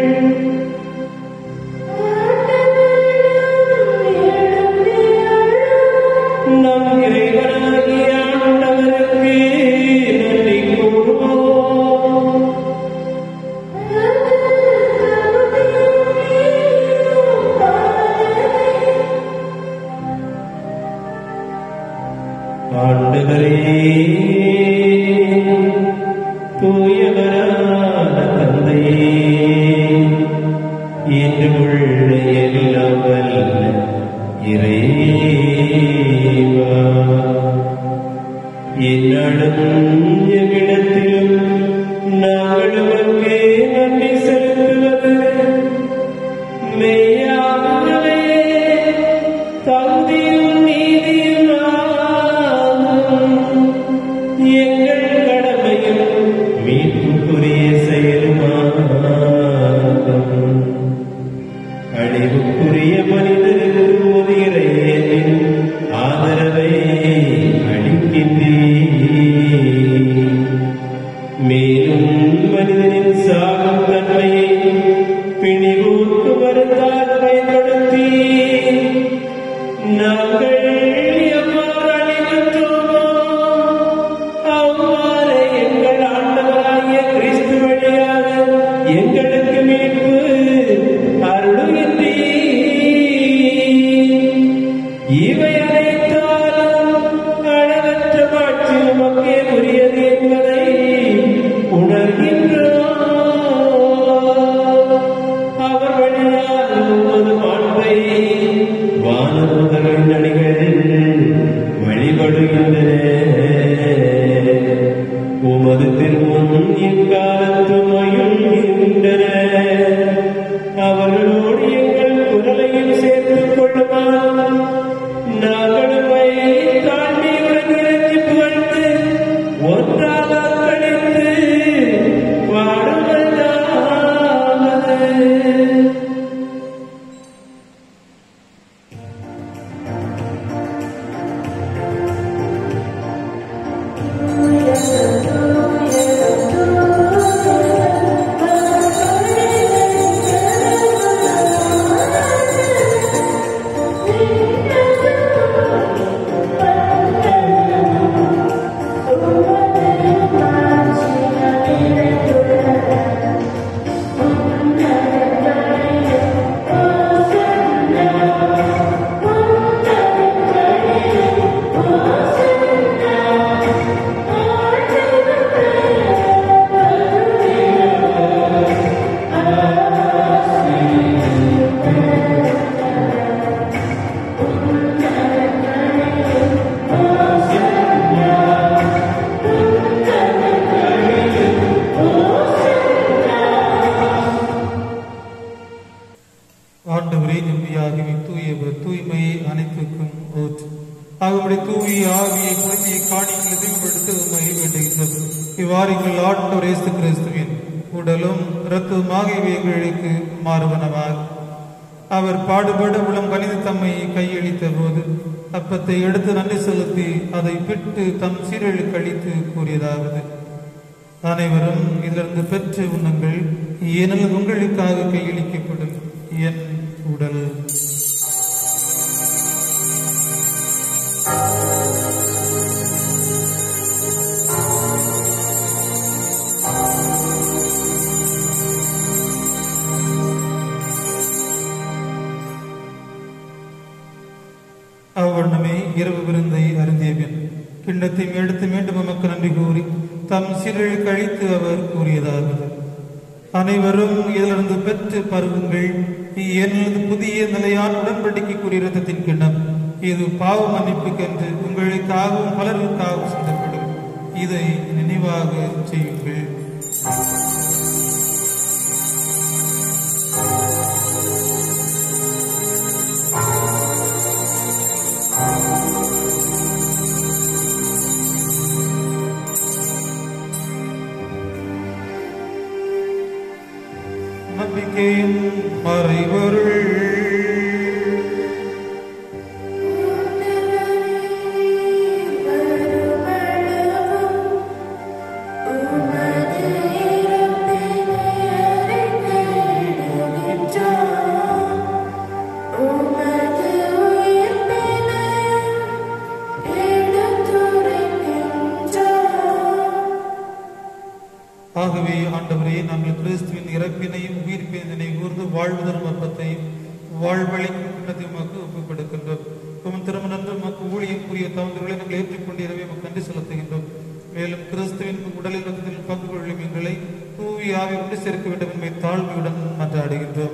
Speaker 2: ஆண்டவரிடம் எழுப்புங்கள்.
Speaker 3: ஆண்டவரே, தூயவரான தந்தையே, என்றும் உள்ள எல்லாம் வல்ல இறைவா, எந்நாளும் எவ்விடத்திலும் நாங்கள் உமக்கே நன்றி செலுத்துவது மெய்யாகவே தகுதியும் நீதியுமாகும். எங்கள் கடமையும் மீட்புக்குரிய செயலுமாகும். அழிவுக்குரிய மனிதருக்கு ஒரு இறைவனின் ஆதரவை அளிக்கின்றீர். மேலும் மனிதனின் சாகும் தன்மையை பிணிவூக்கு மருந்தாக பயன்படுத்தி நாங்கள் எவ்வாறு அழிகின்றோமோ அவ்வாறு எங்கள் ஆண்டவராகிய கிறிஸ்து வழியாக எங்களுக்கு மீட்பு அருளுகின்றீர். இவை அனைத்தாலும் அளவற்ற மாட்சி உமக்கே உரியது என்பதை உணர்கின்றோம். அவர் வழியாக உமது மாண்பை வானதூதர்களின் அணிகள் வழிபடுகின்றன. உமது திருமுன் எக்காலத்தும் மகிழ்கின்றன. அவர்களோடு எங்கள் குரலையும் சேர்த்துக் கொள்ளுமாறு நாங்களுமை தாழ்மையுடன் இறைஞ்சி புகழ்ந்து ஒன்றாக கழித்து பாடுவதாவது.
Speaker 1: ஆண்டவரே, நம்பியாகவே தூயவர் தூய்மையை அனைத்துக்கும் ஊற்று. அவருடைய தூய ஆவியை புனித காணிக்கிறது எடுத்து உண்மையை வேண்டுகின்றது. இவ்வாறு எங்கள் ஆண்டவர் இயேசு கிறிஸ்துவின் உடலும் இரத்தமாக எங்களுக்கு மாறுவனவாக. அவர் பாடுபட உளம் கனிந்து தம்மை கையளித்த போது அப்பத்தை எடுத்து நன்றி செலுத்தி அதை பிட்டு தம் சீரழில் கழித்து கூறியதாவது: அனைவரும் இதிலிருந்து பெற்று உண்ணுங்கள், ஏனெனில் உங்களுக்காக கையளிக்கப்படும் என் உடல். அவ்வண்ணமே இரவு விருந்தை அருந்திய பின் கிண்ணத்தை எடுத்து மீண்டும் நமக்கு நன்றி கூறி தம் சீரழில் கழித்து அவர் கூறியதாவது: அனைவரும் இதிலிருந்து பெற்று பருகுங்கள், எனது புதிய நிலையான உடன்படிக்கைக்குரிய இரத்தத்தின் கிண்ணம். இது பாவ மன்னிப்புக்கென்று உங்களுக்காகவும் பலருக்காகவும் சிந்தப்படும். இதை நினைவாக செய்யுங்கள். நம்பிக்கையின் மறைபொருள். ஆகவே ஆண்டவரே, நாங்கள் கிறிஸ்துவின் இறப்பினையும் உயிர்ப்பினையும் கூர்ந்து வாழ்வு தரும் அப்பத்தையும் வாழ்வழிக்கும் கிண்ணத்தையும் உமக்கு ஒப்புக் கொடுக்கின்றோம். உம் திருமணன்று உமக்கு ஊழியம் புரிய தூய தவறுகளை நாங்கள் ஏற்றுக்கொண்டு எனவே நன்றி செலுத்துகின்றோம். மேலும் கிறிஸ்துவின் உடலில் ரத்தத்தில் பங்கு கொள்ளும் எங்களை தூவி ஆவி கொண்டு சேர்க்க வேண்டும் என்பதை தாழ்மையுடன் மன்றாடுகின்றோம்.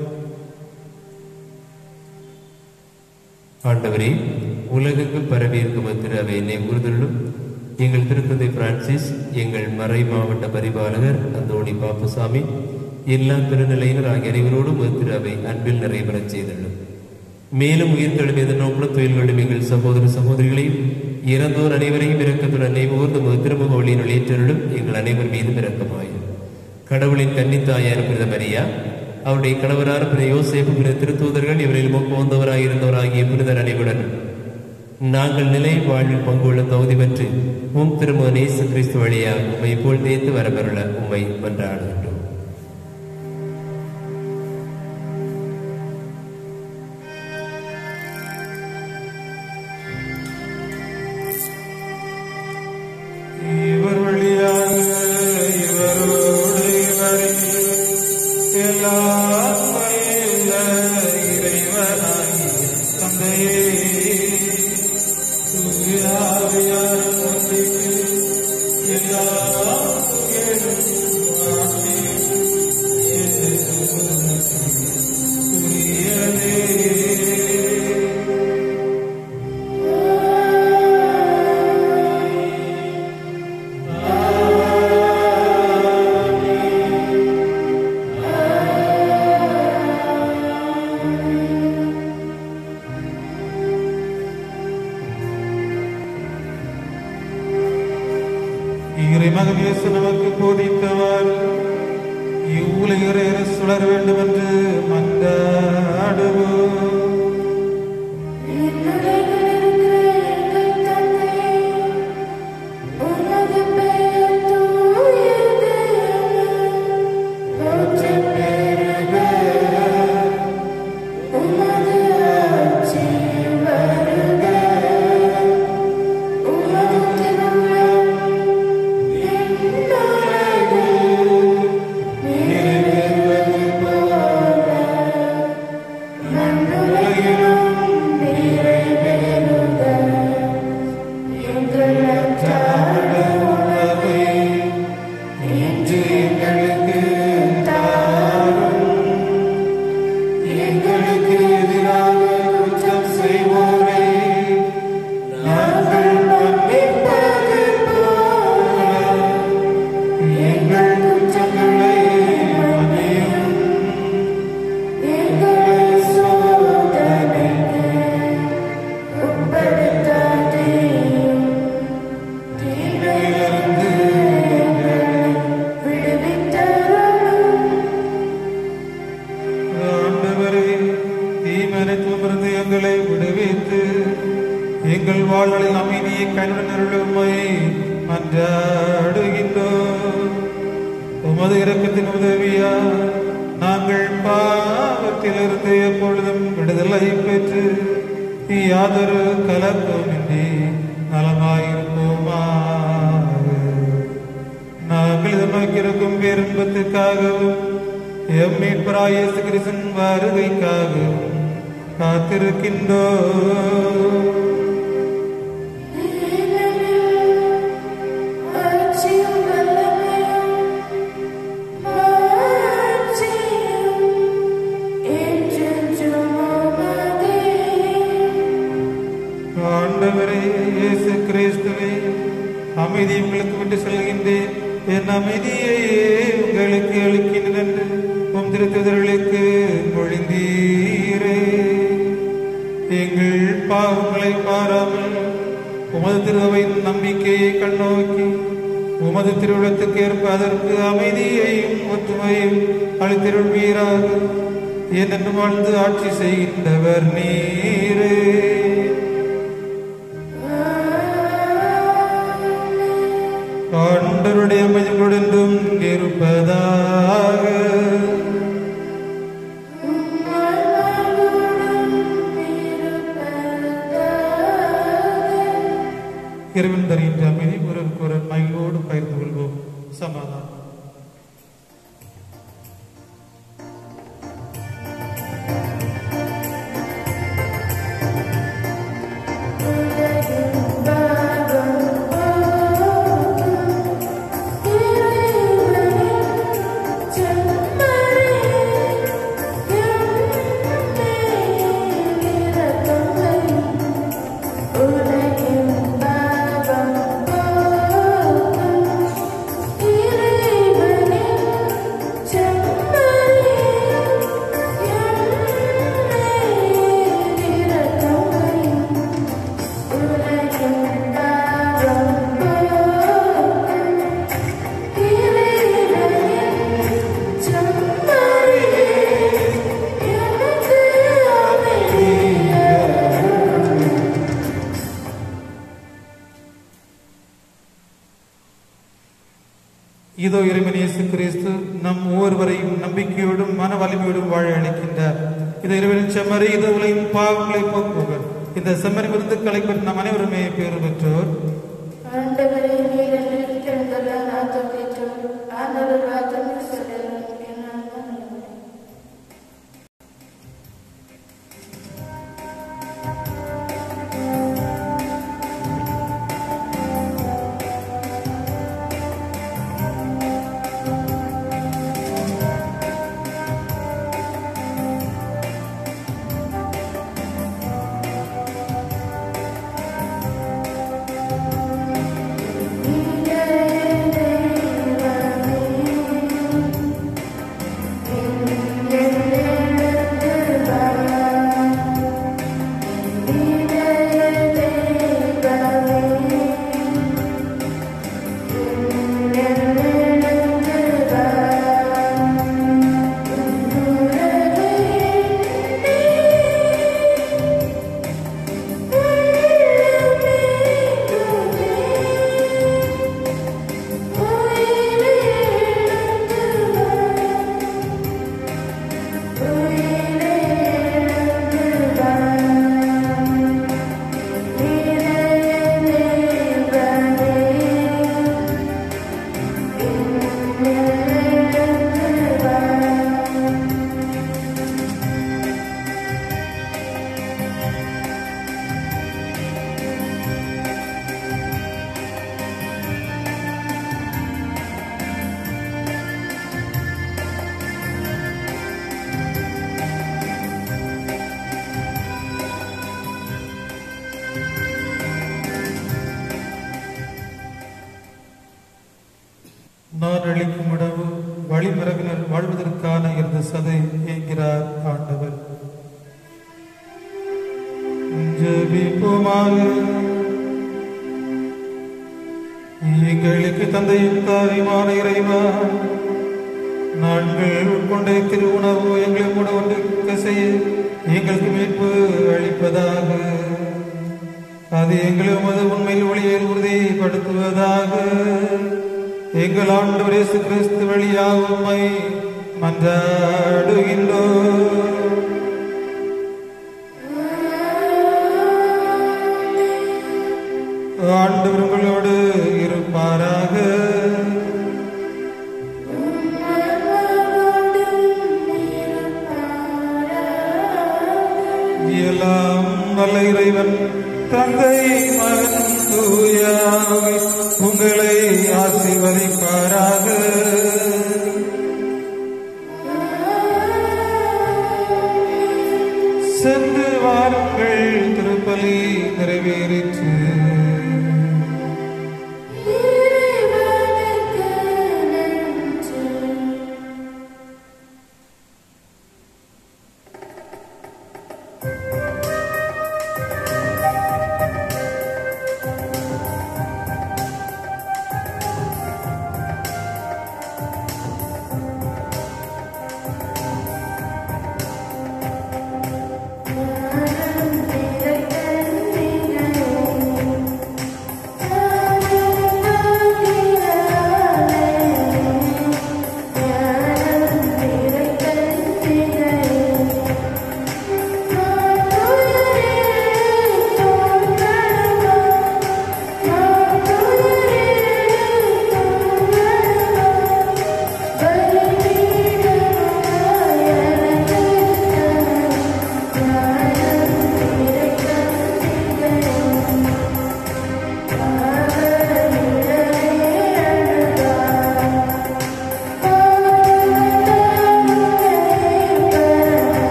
Speaker 3: ஆண்டவரே, உலகுக்கு பரவியிருக்கும் திரு அவை என்னை கூறுதலும் எங்கள் திருத்தந்தை பிரான்சிஸ், எங்கள் மறை மாவட்ட பரிபாலகர் அந்தோணி பாப்புசாமி, எல்லா திருநிலையினர் ஆகிய அனைவரோடும் திரு அவை அன்பில் நிறைவேறச் செய்துள்ளோம். மேலும் உயிர்த்தெழும் எதிர்நோக்குள்ள துயில்களும் எங்கள் சகோதர சகோதரிகளையும் இறந்தோர் அனைவரையும் இரக்கத்துடன் நினைவுகூர்ந்து திருமுக ஒளியினுள் ஏற்றருளும் எங்கள் அனைவர் மீதும் இரக்கமாயும். கடவுளின் கன்னித்தாயார் புனித மரியா, அவருடைய கணவரான புனித யோசேப்பு, புனித திருத்தூதர்கள், இவரில் முப்போந்தவராக இருந்தவராகிய புனிதர் அனைவருடன் நாங்கள் நிலை வாழ்வில் பங்குள்ள தகுதி பெற்று உம் திருமகன் இயேசு கிறிஸ்து வழியாக உம்மை போல் தேய்த்து வரப்பெறல உம்மை மன்றாடுகின்றோம்.
Speaker 1: இவர் வழியாக இவரோடு இவரில் எல்லாம் வல்ல இறைவனாகிய தந்தையே, தூய ஆவியார் ஒன்றிற்கு எல்லா புகழும் ஆட்சியும் என்றென்றும் உரியதே. இறைமகன் இயேசு நமக்கு போதித்தவர் இவ்வுலகிற சுடர வேண்டும் என்று மன்றாடுவோம். எங்கள் வாழ்களில் அமைதியை கையுடன் அருளுமை மன்றாடுகின்றோம். உமது இரக்கத்தின் உதவியா நாங்கள் பாவத்திலிருந்து எப்பொழுதும் விடுதலை பெற்று யாதொரு கலக்கமின்றி நலமாயிருப்போமாக. நாங்கள் எதிர்நோக்கியிருக்கும் பேரின்பத்துக்காகவும் எம் மீட்பராகிய இயேசு கிறிஸ்துவின் வருகைக்காகவும் காத்திருக்கின்றோம். ஆண்டவரே இயேசு கிறிஸ்துவே, அமைதி உங்களுக்கு விட்டு செல்கின்றேன், என் அமைதியை உங்களுக்கு அளிக்கின்றேன் என்று உம் திருத்தூதர்களுக்கு மொழிந்தீரே. எங்கள் பாவங்களை பாராமல் உமது திருவையின் நம்பிக்கையை கண்ணோக்கி உமது திருவிழத்துக்கு ஏற்ப அதற்கு அமைதியையும் ஒற்றுமையும் அளித்திருப்பீராக. ஏனென்று வாழ்ந்து ஆட்சி செய்கின்றவர் நீரே. ஆண்டவருடைய அமைதிகளுடன் இருப்பதாக. இறைவன் தருகின்ற அமைதி ஒருவருக்கு ஒரு மகிழ்வோடு பகிர்ந்து கொள்வோம். சமாதானம்.
Speaker 2: உலகம்
Speaker 1: இதோ இறைவன் இயேசு கிறிஸ்து நம் ஒவ்வொருவரையும் நம்பிக்கையோடும் மன வலிமையோடும் வாழ அளிக்கின்றார். இது இறைவனின் செம்மறி, இது உலகின் பாவங்களை போக்குவர். இந்த செம்மறி விருந்துக்களை பெற்று நம் அனைவருமே பேறு பெற்றோர். நான் அளிக்கும் உணவு வழிமரபினர் வாழ்வதற்கான இருந்த சதை என்கிறார் ஆண்டவர். ஜெபிப்போமாக. எங்களுக்கு தந்தையும் தாயுமான இறைவா, நாங்கள் உட்கொண்ட திரு உணவு எங்களை கூட ஒன்று செய்ய எங்களுக்கு மீட்பு அளிப்பதாக. அது எங்களை உமது உண்மையில் ஒளியில் உறுதிப்படுத்துவதாக. எங்கள் ஆண்டவர் இயேசு கிறிஸ்து வழியாக உம்மை மன்றாடுகின்றோம். ஆண்டவர் உங்களோடு இருப்பாராக. எல்லாம் வல்ல இறைவன் தந்தை மகன் தூய ஆவி உங்களை ஆசீர்வதிப்பாராக. சென்று வாருங்கள், திருப்பலி நிறைவேறிற்று.